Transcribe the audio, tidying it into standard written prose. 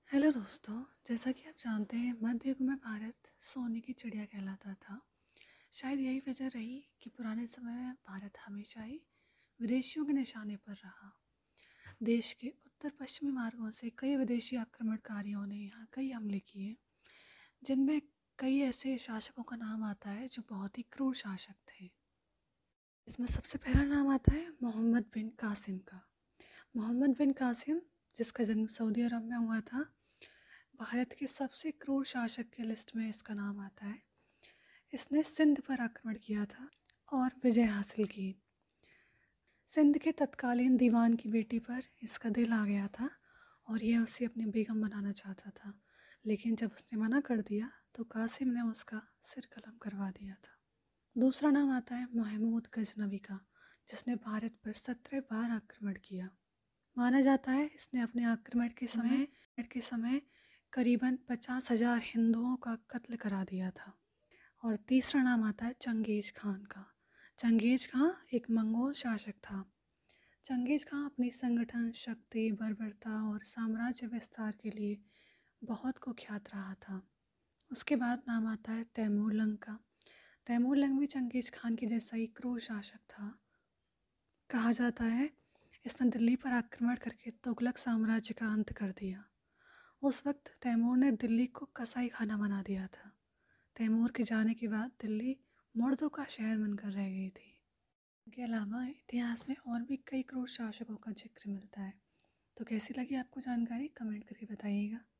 Hello दोस्तों। जैसा कि आप जानते हैं, मध्य युग में भारत सोने की चिड़िया कहलाता था। शायद यही वजह रही कि पुराने समय में भारत हमेशा ही विदेशियों के निशाने पर रहा। देश के उत्तर पश्चिमी मार्गों से कई विदेशी आक्रमणकारियों ने यहाँ कई हमले किए, जिनमें कई ऐसे शासकों का नाम आता है जो बहुत ही क्रूर शासक थे। इसमें सबसे पहला नाम आता है मोहम्मद बिन कासिम का। मोहम्मद बिन कासिम, जिसका जन्म सऊदी अरब में हुआ था, भारत के सबसे क्रूर शासक के लिस्ट में इसका नाम आता है। इसने सिंध पर आक्रमण किया था और विजय हासिल की। सिंध के तत्कालीन दीवान की बेटी पर इसका दिल आ गया था और यह उसे अपनी बेगम बनाना चाहता था, लेकिन जब उसने मना कर दिया तो कासिम ने उसका सिर कलम करवा दिया था। दूसरा नाम आता है महमूद गजनवी का, जिसने भारत पर 17 बार आक्रमण किया। माना जाता है इसने अपने आक्रमण के समय करीबन 50,000 हिंदुओं का कत्ल करा दिया था। और तीसरा नाम आता है चंगेज खान का। चंगेज खान एक मंगोल शासक था। चंगेज खान अपनी संगठन शक्ति, बर्बरता और साम्राज्य विस्तार के लिए बहुत कुख्यात रहा था। उसके बाद नाम आता है तैमूर लंग का। तैमूर लंग भी चंगेज खान के जैसा ही क्रूर शासक था। कहा जाता है इसने दिल्ली पर आक्रमण करके तुगलक साम्राज्य का अंत कर दिया। उस वक्त तैमूर ने दिल्ली को कसाई खाना बना दिया था। तैमूर के जाने के बाद दिल्ली मुर्दों का शहर बनकर रह गई थी। इनके अलावा इतिहास में और भी कई क्रूर शासकों का जिक्र मिलता है। तो कैसी लगी आपको जानकारी, कमेंट करके बताइएगा।